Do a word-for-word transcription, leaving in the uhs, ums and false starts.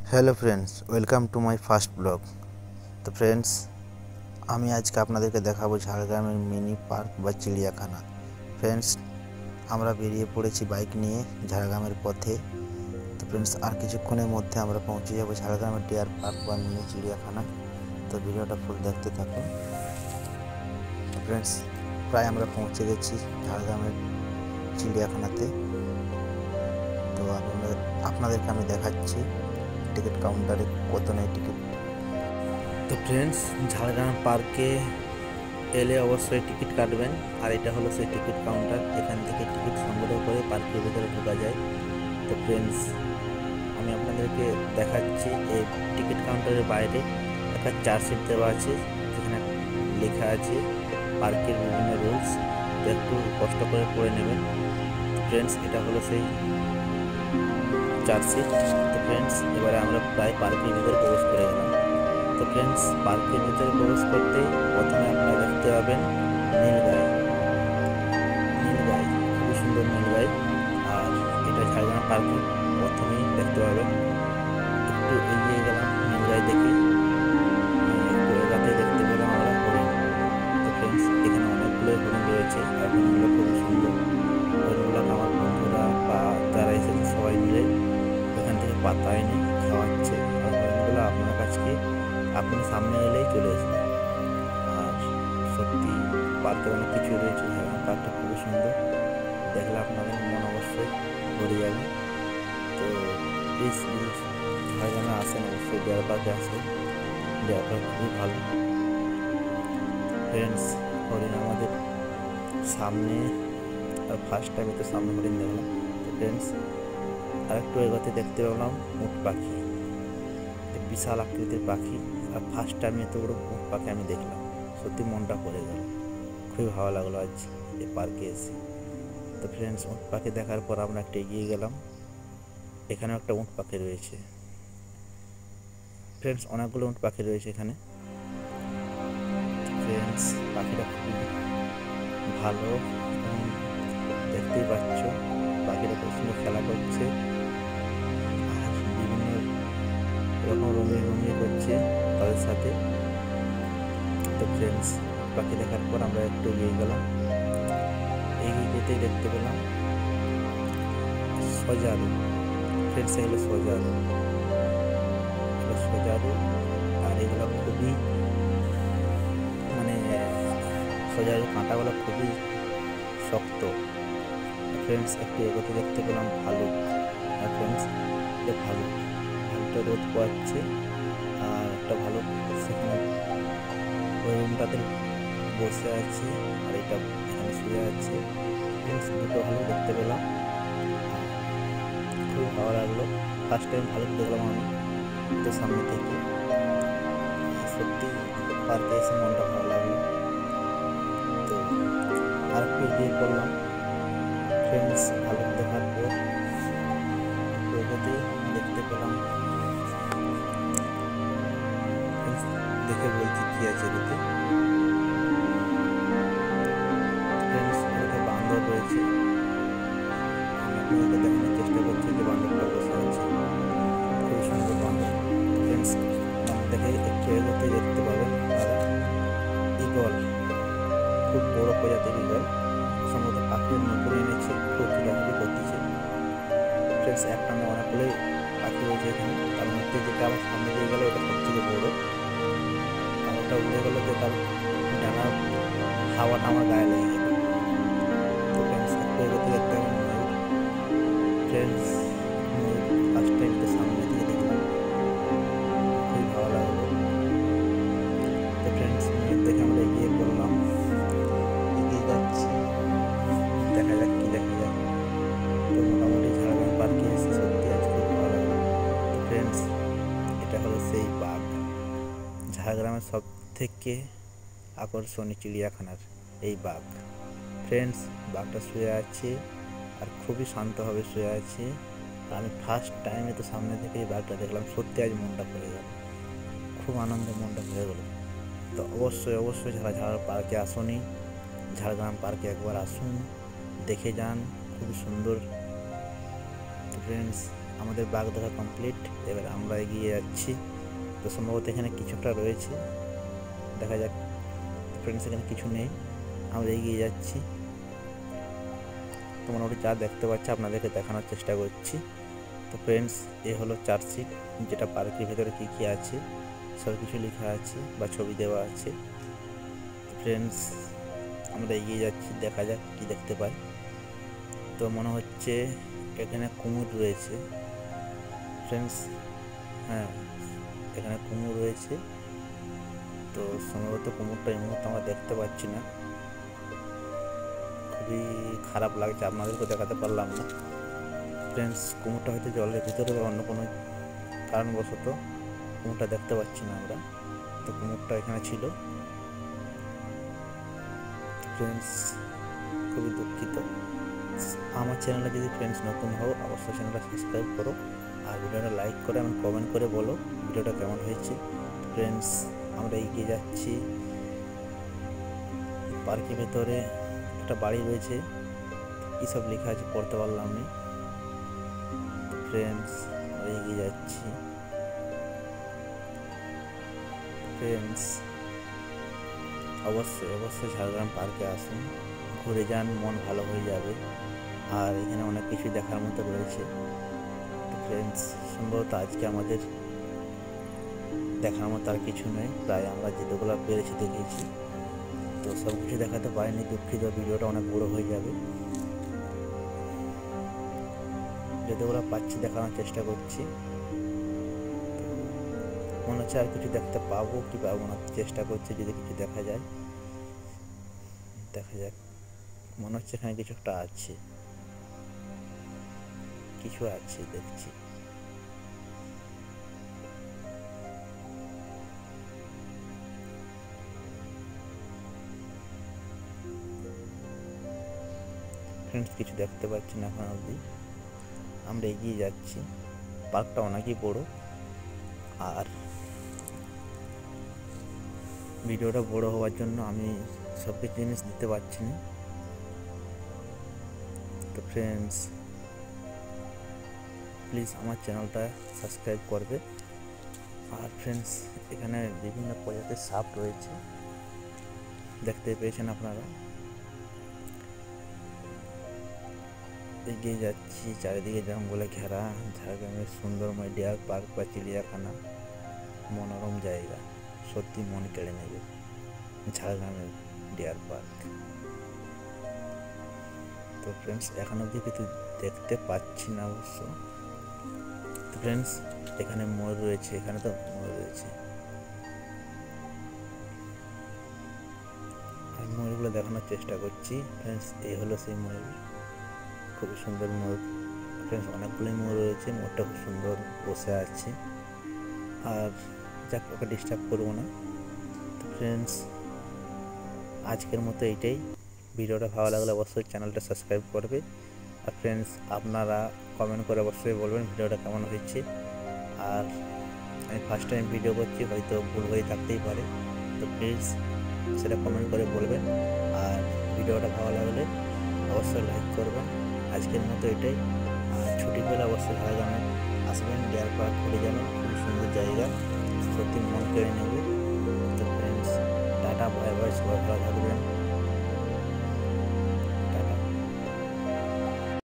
Hello friends, welcome to my first blog. তো friends, আমি আজকে আপনাদেরকে দেখাবো ঝাড়গ্রামের মিনি পার্ক বা চিড়িয়াখানা। ফ্রেন্ডস, আমরা বেরিয়ে পড়েছি বাইক নিয়ে ঝাড়গ্রামের পথে। তো ফ্রেন্ডস, আর কিছুক্ষণের মধ্যে আমরা পৌঁছে যাবো ঝাড়গ্রামের ডিয়ার পার্ক বা মিনি চিড়িয়াখানা। তো ভিডিওটা ফুল দেখতে থাকুন। ফ্রেন্ডস, প্রায় আমরা পৌঁছে গেছি ঝাড়গ্রামের চিড়িয়াখানাতে। তো আপনাদের আপনাদেরকে আমি দেখাচ্ছি টিকিট কাউন্টারে কত নেয় টিকিট। তো ফ্রেন্ডস, ঝাড়গ্রাম পার্কে এলে অবশ্যই টিকিট কাটবেন। আর এটা হলো সেই টিকিট কাউন্টার, এখান থেকে টিকিট সংগ্রহ করে পার্কের ভিতরে ঢোকা যায়। তো ফ্রেন্ডস, আমি আপনাদেরকে দেখাচ্ছি এই টিকিট কাউন্টারের বাইরে একটা চার্টশিট দেওয়া আছে, যেখানে লেখা আছে পার্কের বিভিন্ন রুলস। তো একটু কষ্ট করে পড়ে নেবেন। ফ্রেন্ডস, এটা হলো সেই চার্জশিট। তো ফ্রেন্ডস, এবারে আমরা প্রায় পার্কের ভিতরে প্রবেশ করে গেলাম। তো ফ্রেন্ডস, পার্কের ভিতরে প্রবেশ করতে প্রথমে আপনারা দেখতে পাবেন নীলগাই। নীলগাই খুবই সুন্দর নীলগাই। আর এটা ঝাড়গ্রাম পার্কে প্রথমেই দেখতে পাবেন। একটু এগিয়ে গেলাম নীলগাই দেখে, একটু এলাকাতে দেখতে পেলাম আমরা হরিণ। তো ফ্রেন্ডস, এখানে অনেকগুলো হরিণ রয়েছে আর হরিণগুলো খুবই সুন্দর। হরিণগুলোকে আমার বন্ধুরা বা যারা এসেছে সবাই মিলে এখান থেকে পাতা এনে খাওয়াচ্ছে। আর হরিণগুলো আপনার কাছে আপনি সামনে এলেই চলে আসবে। আর সত্যি পার্কে অনেক কিছু রয়েছে, পার্কটা খুবই সুন্দর, দেখলে আপনাদের মন অবশ্যই ভরে যাবে। তো প্লিজ প্লিজ ঝাড়গ্রামে আসেন, অবশ্যই ডিয়ার পার্কে আসেন। ডিয়ার পার্ক খুবই ভালো। ফ্রেন্ডস, হরিণ আমাদের সামনে, আর ফার্স্ট টাইমে তো সামনে হরিণ দেখলাম। তো ফ্রেন্ডস, আর একটু এগোতে দেখতে পেলাম উট পাখি, বিশাল আকৃতির পাখি। আর ফার্স্ট টাইম এত বড় উট পাখি আমি দেখলাম, সত্যি মনটা পড়ে গেল। খুবই ভালো লাগলো আজ এই পার্কে এসে। তো ফ্রেন্ডস, উট পাখি দেখার পর আমরা একটা এগিয়ে গেলাম, এখানে একটা উট পাখি রয়েছে। ফ্রেন্ডস, অনেকগুলো উট পাখি রয়েছে এখানে। ফ্রেন্ডস, পাখিটা খুবই ভালো, দেখতেই পাচ্ছ পাখিটা খুব সুন্দর খেলা করছে আর বিভিন্ন রকম রঙিন রঙিন করছে তাদের সাথে। তো ফ্রেন্ডস, পাখি দেখার পর আমরা একটু এগিয়ে গেলাম, এগিয়ে যেতেই দেখতে পেলাম সজারু। ফ্রেন্ডস, এগুলো সজারু, সজারু। আর এগুলো খুবই মানে সজারু কাঁটাগুলো খুবই শক্ত। ফ্রেন্ডস, একটু এগোতে দেখতে পেলাম ভালুক। আর ফ্রেন্ডস, এটা ভালুক, ভালুকটা রোদ পোয়াচ্ছে। আর একটা ভালুক সেখানে ওই রুমটাতে বসে আছে, আর এটা এখানে শুয়ে আছে। ফ্রেন্ডস, দুটো ভালুক দেখতে পেলাম, খুব ভালো লাগলো। ফার্স্ট টাইম ভালুক দেখলাম আমি তো সামনে থেকে। সত্যি পার্কে এসে মনটা ভালো লাগলো। তো আর একটু এগিয়ে পড়লাম। ফ্রেন্ডস, ভালুক দেখার পর প্রগতি দেখতে পেলাম। দেখে বলছি কি আছে এদিকে। ফ্রেন্ডস, এদিকে বান্দর রয়েছে, আপনাদেরকে দেখানোর চেষ্টা করছি যে বান্দরটা বসে আছে, খুবই সুন্দর বান্দর। ফ্রেন্ডস, দেখে একটু এগোতে দেখতে পাবেন ঈগল, খুব বড় প্রজাতির ঈগল, সম্ভবত পাখির নতুন এনেছে, খুব ছোটাছুটি করতেছে। ফ্রেন্ডস, একটা না অনেকগুলোই পাখি রয়েছে এখানে, তার মধ্যে যেটা আমার সামনে দিয়ে গেলো ওটা সব থেকে বড়। আর ওটা উড়ে গেলো যে তার ডানা হাওয়াটা আমার গায়ে লেগে গেল। তো ফ্রেন্ডস, একটু এগোতে দেখতে হবে ময়ূর। ফ্রেন্ডস, ময়ূর ফার্স্ট টাইম তো সামনে থেকে দেখলাম, খুবই ভালো লাগলো। তো ফ্রেন্ডস, ময়ূর দেখে আমরা এগিয়ে পড়লাম, এগিয়ে যাচ্ছি, দেখা যাক কি দেখা যায়। তো মোটামুটি ঝাড়গ্রাম পার্কে এসে সত্যি আজ খুব ভালো লাগলো। তো ফ্রেন্ডস, এটা হলো সেই বাঘ, ঝাড়গ্রামের সব থেকে আকর্ষণীয় চিড়িয়াখানার এই বাঘ। ফ্রেন্ডস, বাঘটা শুয়ে আছে আর খুবই শান্তভাবে শুয়ে আছে। আমি ফার্স্ট টাইমে তো সামনে থেকে এই বাঘটা দেখলাম, সত্যি আজ মনটা ভরে গেল, খুব আনন্দে মনটা ভরে গেল। তো অবশ্যই অবশ্যই যারা ঝাড়গ্রাম পার্কে আসুনি, ঝাড়গ্রাম পার্কে একবার আসুন, দেখে যান, খুবই সুন্দর। ফ্রেন্ডস, আমাদের বাঘ দেখা কমপ্লিট। এবার আমরা এগিয়ে যাচ্ছি। তো সম্ভবত এখানে কিছু একটা রয়েছে, দেখা যাক। ফ্রেন্ডস এখানে কিছু নেই, আমরা এগিয়ে যাচ্ছি। তো মোটামুটি যা দেখতে পাচ্ছি আপনাদেরকে দেখানোর চেষ্টা করছি। তো ফ্রেন্ডস, এ হলো চার্জশিট, যেটা পার্কের ভেতরে কী কী আছে সব কিছু লেখা আছে বা ছবি দেওয়া আছে। ফ্রেন্ডস, আমরা এগিয়ে যাচ্ছি, দেখা যাক কি দেখতে পাই। তো মনে হচ্ছে এখানে কুমির রয়েছে ফ্রেন্ডস। হ্যাঁ, এখানে কুমির রয়েছে। তো সম্ভবত কুমিরটা এই মুহূর্তে আমরা দেখতে পাচ্ছি না, খুবই খারাপ লাগছে, আপনাদেরকেও দেখাতে পারলাম না ফ্রেন্ডস। কুমিরটা হয়তো জলের ভিতরে বা অন্য কোনো কারণবশত কুমিরটা দেখতে পাচ্ছি না আমরা। তো কুমিরটা এখানে ছিল ফ্রেন্ডস, খুবই দুঃখিত। আমার চ্যানেলে যদি ফ্রেন্ডস নতুন হও, অবশ্যই চ্যানেলটা সাবস্ক্রাইব করো আর ভিডিওটা লাইক করে এবং কমেন্ট করে বলো ভিডিওটা কেমন হয়েছে। ফ্রেন্ডস, আমরা এগিয়ে যাচ্ছি। পার্কের ভেতরে একটা বাড়ি রয়েছে, কী সব লেখা আছে পড়তে পারলাম না ফ্রেন্ডস। আমরা এগিয়ে যাচ্ছি ফ্রেন্ডস। অবশ্যই অবশ্যই ঝাড়গ্রাম পার্কে আসুন, ঘুরে যান, মন ভালো হয়ে যাবে। আর এখানে অনেক কিছু দেখার মতো রয়েছে। তো ফ্রেন্ডস, সম্ভবত আজকে আমাদের দেখার মতো আর কিছু নেই, প্রায় আমরা যেগুলো পেরেছি দেখেছি। তো সব কিছু দেখাতে পারিনি, দুঃখিত, ভিডিওটা অনেক বড় হয়ে যাবে। যেগুলো পাচ্ছি দেখানোর চেষ্টা করছি। মনে হচ্ছে আর কিছু দেখতে পাবো কি পাবো না, চেষ্টা করছি যদি কিছু দেখা যায়। দেখা যাক, মনে হচ্ছে এখানে কিছু একটা আছে, কিছু আছে দেখছি। ফ্রেন্ডস, কিছু দেখতে পাচ্ছি না এখন অবধি। আমরা এগিয়ে যাচ্ছি, পার্কটা অনেকই বড় আর ভিডিওটা বড় হওয়ার জন্য আমি সব কিছু জিনিস দিতে পারছি না। তো ফ্রেন্ডস, প্লিজ আমার চ্যানেলটা সাবস্ক্রাইব করবে। আর ফ্রেন্ডস, এখানে বিভিন্ন প্রজাতির সাপ রয়েছে, দেখতে পেয়েছেন আপনারা। এগিয়ে যাচ্ছি, চারিদিকে জঙ্গলে ঘেরা ঝাড়গ্রামের সুন্দরময় ডিয়ার পার্ক বা চিড়িয়াখানা, মনোরম জায়গা, সত্যি মন কেড়ে নেবে ঝাড়গ্রামের ডিয়ার পার্ক। তো ফ্রেন্ডস, এখন অবধি কিছু দেখতে পাচ্ছি না অবশ্য। তো ফ্রেন্ডস, এখানে ময়ূর রয়েছে, এখানে তো ময়ূর রয়েছে, আর ময়ূরগুলো দেখানোর চেষ্টা করছি ফ্রেন্ডস। এই হলো সেই ময়ূর, খুবই সুন্দর ময়ূর ফ্রেন্ডস। অনেকগুলোই ময়ূর রয়েছে, ময়ূরটা খুব সুন্দর বসে আছে। আর যাক, ওকে ডিস্টার্ব করবো না। তো ফ্রেন্ডস, আজকের মতো এইটাই। ভিডিওটা ভালো লাগলে অবশ্যই চ্যানেলটা সাবস্ক্রাইব করবে। আর ফ্রেন্ডস, আপনারা কমেন্ট করে অবশ্যই বলবেন ভিডিওটা কেমন হয়েছে। আর আমি ফার্স্ট টাইম ভিডিও করছি, হয়তো ভুল হয়ে থাকতেই পারে, তো প্লিজ সেটা কমেন্ট করে বলবেন। আর ভিডিওটা ভালো লাগলে অবশ্যই লাইক করবেন। আজকের মতো এটাই। আর ছুটি পেলে অবশ্যই ঝাড়গ্রামে আসবেন, ডিয়ার পার্ক ঘুরে যাবেন, খুব সুন্দর জায়গা, সত্যি মন কেড়ে নেবে। তো ফ্রেন্ডস, টাটা, বাই বাই, সবাই ভালো থাকবেন।